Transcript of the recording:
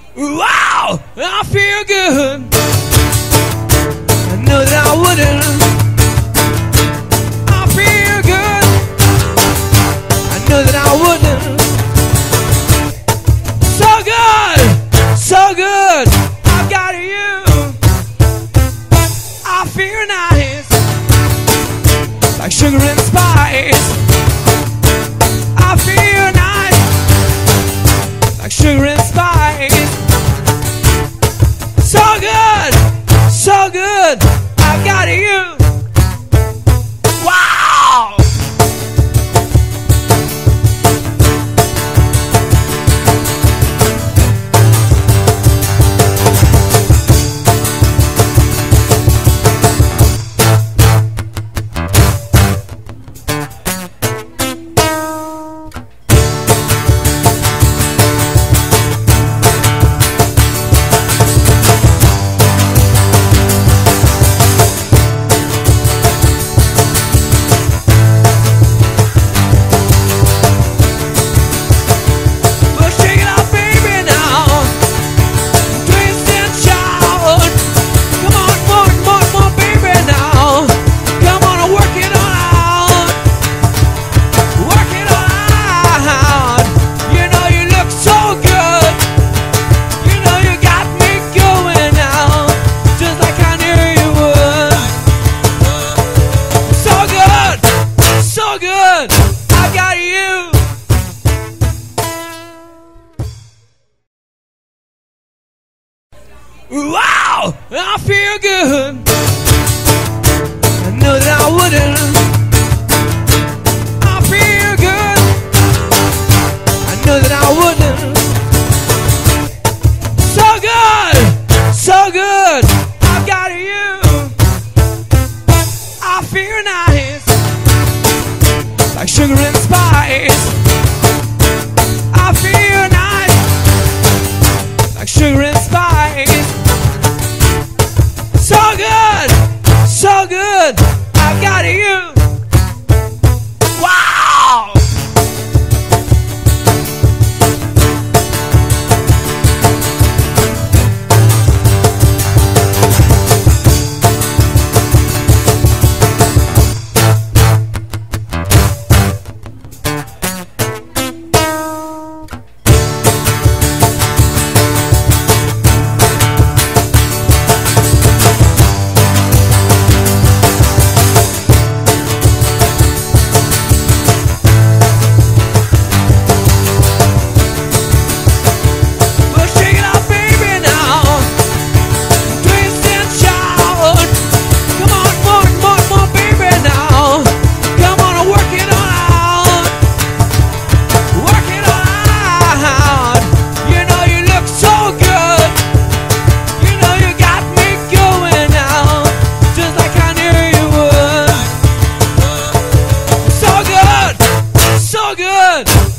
Wow, I feel good. I know that I wouldn't. I feel good. I know that I wouldn't. So good, so good. I've got you. I feel nice, like sugar and spice. I feel nice, like sugar and spice. So good, so good, I got you. Wow! Wow, I feel good. I know that I wouldn't. I feel good. I know that I wouldn't. So good, so good. I've got you. I feel nice, like sugar and spice. I feel nice, like sugar and spice. So good, so good, I got you. Wow! Good.